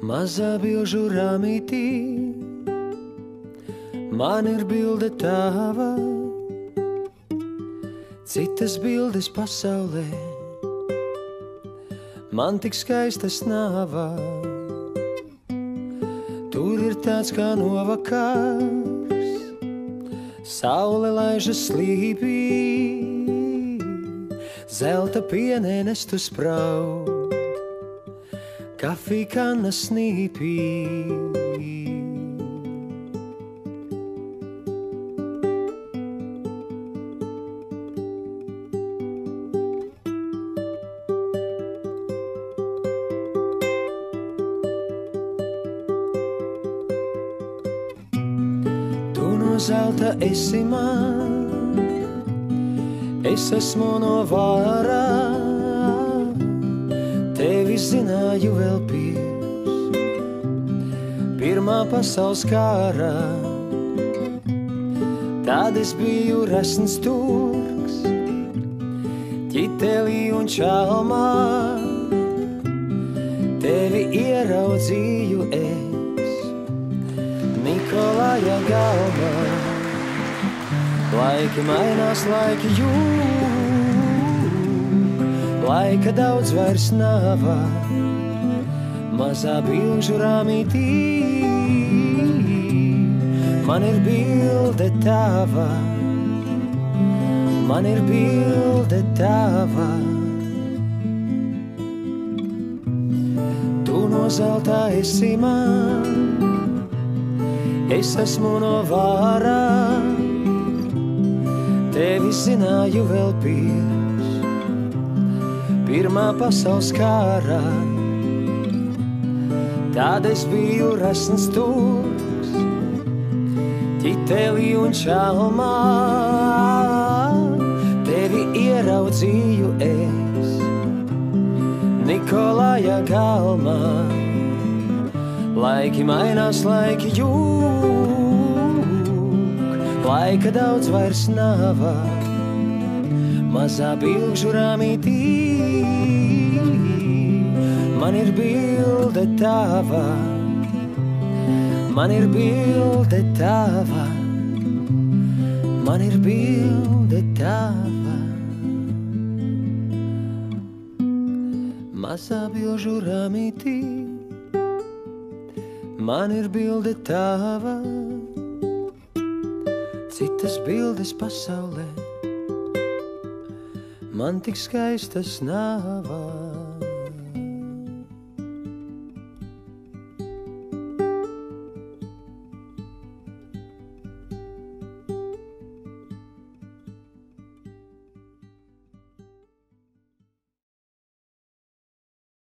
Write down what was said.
Mazā bilžu rāmītī, man ir bilde tava, citas bildes pasaulē, man tik skaistas nāvā. Tur ir tāds kā novakars, saule laižas slīpī, zelta pienēnestu spraud, kafija kanna snīpī. Tu no zelta esi man, es esmu no vārā. Tevi zināju vēl pirmā pasaules kārā. Tad es biju resns turks, ķitelī un čalmā. Tevi ieraudzīju es Nikolaja galmā. Laiki mainās, laiki jūg, laika daudz vairs nāvā. Mazā bilžu rāmītī, man ir bilde tava, man ir bilde tava. Tu no zelta esi man, es esmu no vārā. Tevi zināju vēl pirmā pasaules kārā. Tad es biju resns turks, ķitelī un čalmā. Tevi ieraudzīju es Nikolaja galmā. Laiki mainās, laiki jūg, laika daudz vairs nāvā. Mazā bilžu rāmītī, man ir bilde tava, man ir bilde tava, man ir bilde tava. Mazā bilžu rāmītī, man ir bilde tava, citas bildes pasaulē, man tik skaistas nāvā.